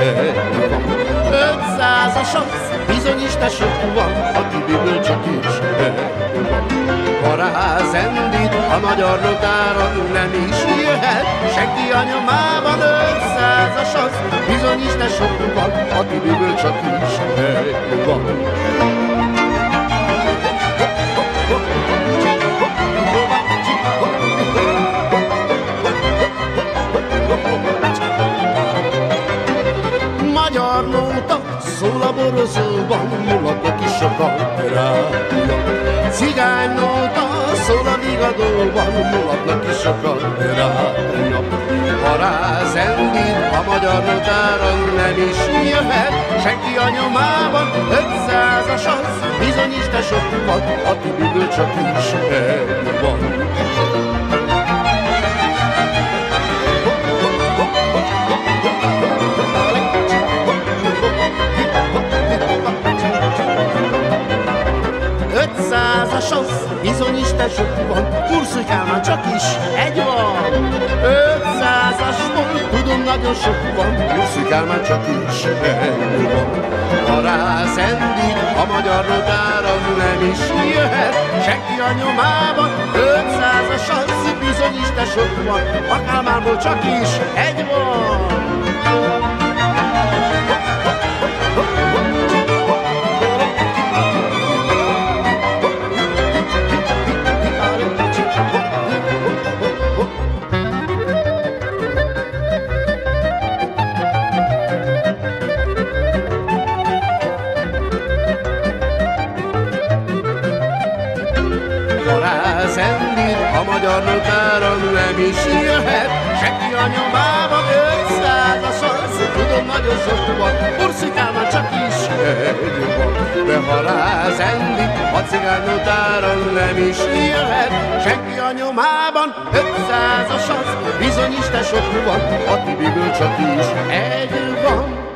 egy van. 500-as az, bizony is te sok van, a Tibiből csak is egy van. Ha rázendít, a magyar notáron nem is jöhet senki a nyomában. 500-as az, bizony is te sok van, a Tibiből csak is egy van. Magyar nóta szól a borozóban, mulatnak is sokan rája. Cigány nóta szól a vigadóban, mulatnak is sokan rája. Ha rázendít, a magyar notáron nem is jöhet senki a nyomában. 500-as az, bizony is te sok van, a Tibiből csak is egy van. Bizony is te sok van, Urszikán csak is egy van. 500-as volt, tudom nagyon sok van, Urszikán csak is egy van. Ha rázendít, a magyar notáron nem is jöhet senki a nyomában. 500-as az, bizony is te sok van, a Kálmánból csak is egy van. Rázendít, a magyar notáron nem is jöhet senki a nyomában. 500-as az, tudom nagyon sok van, Urszikán csak is egy van. De ha rázendít, a cigány notáron nem is jöhet senki a nyomában. 500-as az, bizony is te sok van, a Tibiből csak is egy van.